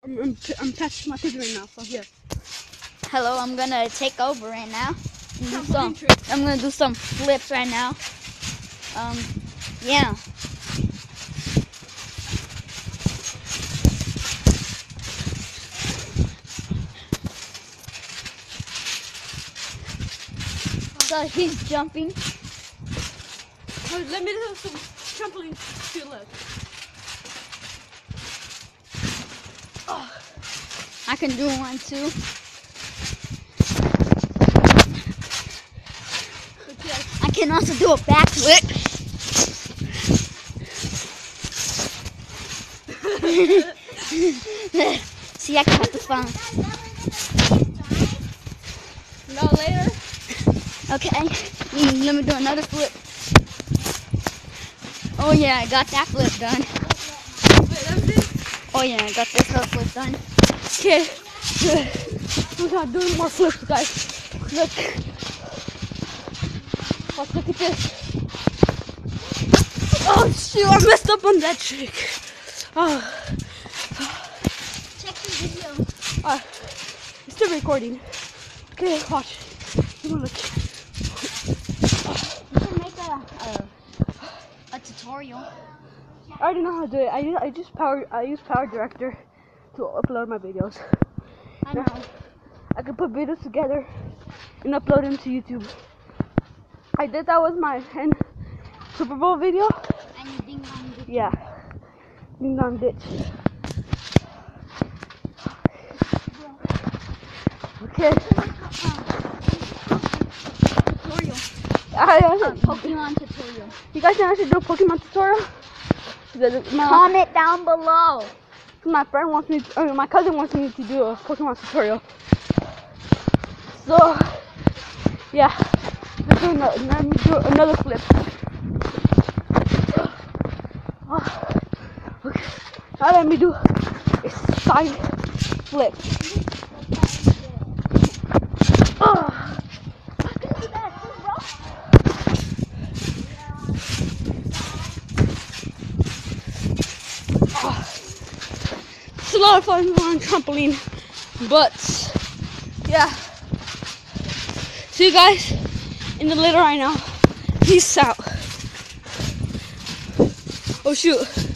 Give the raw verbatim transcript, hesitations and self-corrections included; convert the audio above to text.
I'm, I'm, I'm practicing my picture right now, so here. Hello, I'm gonna take over right now. I'm gonna do some, Trampoline trick. I'm gonna do some flips right now. Um, yeah. So he's jumping. Oh, let me do some trampoline to your left. Oh, I can do one too. I can also do a backflip. See, I got this one. No, later. Okay, mm, let me do another flip. Oh yeah, I got that flip done. Oh yeah, I got this little flip done. Okay. We're not doing more flips, guys. Look. Let's look at this. Oh shoot, I messed up on that trick. Oh. Check the video. Uh, it's still recording. Okay, watch. You wanna look. You can make a, a, a tutorial. I already know how to do it. I use, I just power I use Power Director to upload my videos. I know. I can put videos together and upload them to YouTube. I did that with my and Super Bowl video. And you ding dong ditch. Yeah. Ding dong ditch. Okay. Tutorial. I, I, A Pokemon tutorial. you guys think I should do a Pokemon tutorial? The- the- My, Comment down below. my friend wants me, to, uh, my cousin wants me to do a Pokemon tutorial. So, yeah, let's do another, let me do another flip. Oh, okay. Now let me do a side flip. Oh. I can do that too, bro. Oh. It's a lot of fun on trampoline, but yeah. See you guys in the later right now. Peace out. Oh shoot.